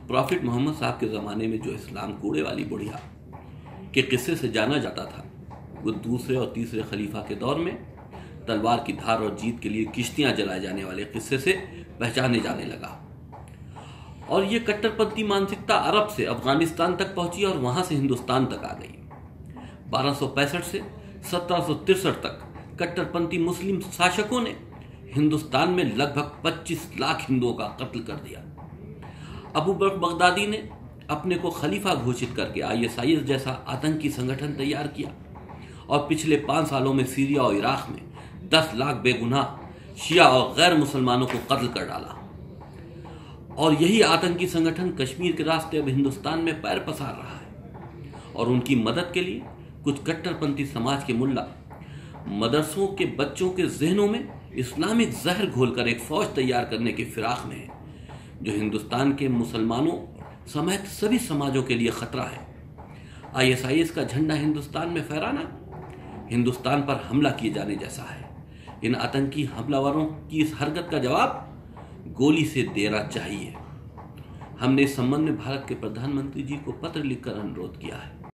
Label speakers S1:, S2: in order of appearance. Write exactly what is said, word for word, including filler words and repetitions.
S1: Profit Mohammad साहब के ज़माने में जो इस्लाम कूड़े वाली बुढ़िया के किस्से से जाना जाता था, वो दूसरे और तीसरे खलीफा के दौर में तलवार की धार और जीत के लिए किश्तियां जलाए जाने वाले किस्से से पहचाने जाने लगा। और ये कट्टरपंथी मानसिकता अरब से अफगानिस्तान तक पहुंची और वहां से हिंदुस्तान तक आ गई। बारह सौ पैंसठ से सत्रह सौ तिरसठ तक कट्टरपंथी मुस्लिम शासकों ने हिंदुस्तान में लगभग पच्चीस लाख हिंदुओं का कत्ल कर दिया। अबू बकर बगदादी ने अपने को खलीफा घोषित करके आई एस आई एस जैसा आतंकी संगठन तैयार किया और पिछले पाँच सालों में सीरिया और इराक में दस लाख बेगुनाह शिया और गैर मुसलमानों को कत्ल कर डाला। और यही आतंकी संगठन कश्मीर के रास्ते अब हिंदुस्तान में पैर पसार रहा है। और उनकी मदद के लिए कुछ कट्टरपंथी समाज के मुल्ला मदरसों के बच्चों के जहनों में इस्लामिक जहर घोलकर एक फौज तैयार करने की फिराक में है, जो हिंदुस्तान के मुसलमानों समेत सभी समाजों के लिए खतरा है। आई एस आई एस का झंडा हिंदुस्तान में फहराना हिंदुस्तान पर हमला किए जाने जैसा है। इन आतंकी हमलावरों की इस हरकत का जवाब गोली से देना चाहिए। हमने इस संबंध में भारत के प्रधानमंत्री जी को पत्र लिखकर अनुरोध किया है।